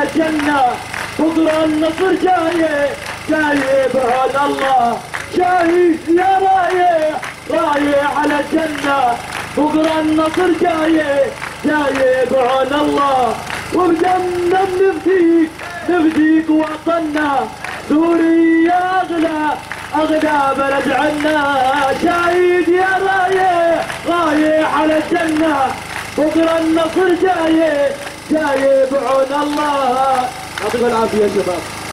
الجنة، بكرة النصر جاي بعون الله. شايف يا رايح رايح على الجنة، بكرة النصر جاي بعون الله. وبدمنا نفديك وطننا، سوريا أغلى بلد عنا. شايد يا رايح على الجنة، بكرة النصر جاي بعون الله. يعطيكم العافية يا شباب.